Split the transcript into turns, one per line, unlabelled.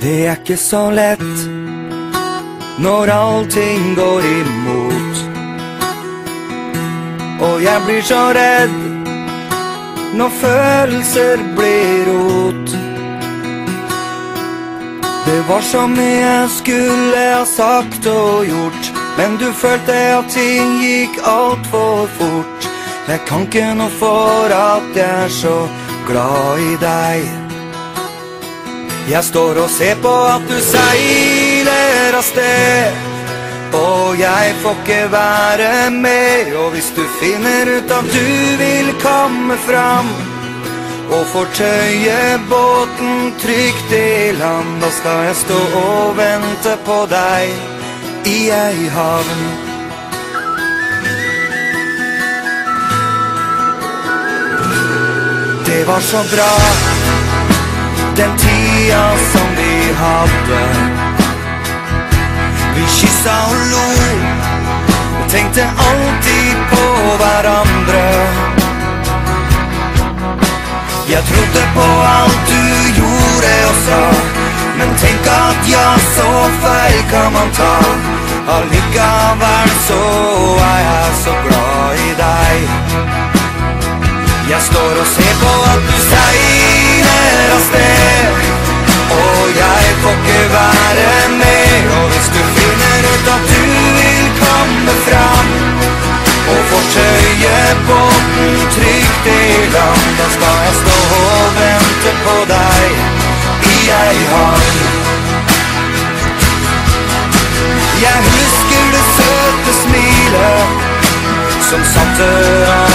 Det ikke så lett når allting går imot, og jeg blir så redd når følelser blir rot. Det var så mye jeg skulle ha sagt og gjort, men du følte at ting gikk alt for fort. Jeg kan ikke noe for at jeg så glad i deg. Jeg står og ser på at du seiler av sted, og jeg får ikke være med. Og hvis du finner ut at du vil komme fram og fortøye båten trygt i land, da skal jeg stå og vente på deg i ei havn. Det var så bra den tida som vi hadde. Vi kyssa og lo og tenkte alltid på hverandre. Jeg trodde på alt du gjorde og sa, men tenk at ja, så feil kan man ta. Allikevel så er jeg så glad i deg. Jeg står og ser på at du seiler av sted, og jeg får ikke være med. Og hvis du finner ut at du vil komme fram og fortøye båten trygt i land, da skal jeg stå og vente på deg i ei havn. Jeg husker det søte smilet som satte an